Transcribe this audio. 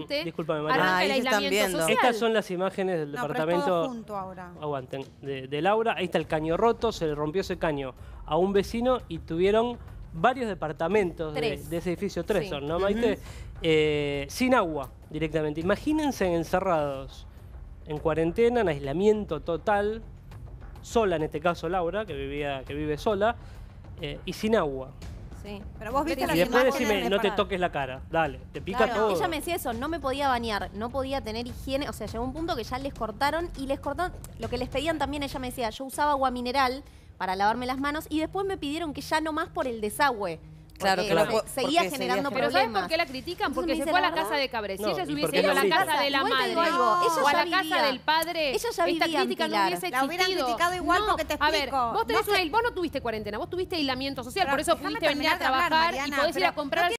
gente Discúlpame, María. arranca el ahí se están aislamiento viendo. social. Estas son las imágenes del No, pero es departamento. todo junto ahora. Aguanten, de Laura. Ahí está el caño roto, se le rompió ese caño a un vecino y tuvieron varios departamentos de ese edificio, tres son, ¿no, Maite? Sin agua directamente. Imagínense encerrados en cuarentena, en aislamiento total, sola en este caso Laura, que vive sola, y sin agua. Sí. Pero vos viste Y las después imágenes decime, de no te parar. toques la cara, dale, te pica Claro, todo. ella me decía eso, no me podía bañar, no podía tener higiene, o sea, llegó un punto que ya les cortaron lo que les pedían también, ella me decía, yo usaba agua mineral para lavarme las manos y después me pidieron que ya no más por el desagüe. Claro, Porque claro, seguía porque generando seguía Pero problemas. ¿sabes por qué la critican? Entonces Porque me se dice, fue a la la casa verdad, de Cabre. Si No, ella ¿y se por hubiese qué ido a la la casa critican? de la Igual te madre digo algo, ella o a ya la vivía. casa del padre, Ella ya esta vivía en crítica no Pilar. hubiese La hubieran existido. criticado igual porque te A ver, explico. vos, tenés No sé. vos no tuviste cuarentena, vos tuviste aislamiento social, Pero por eso déjame pudiste venir a terminar de hablar, trabajar y Mariana, podés ir a pero comprar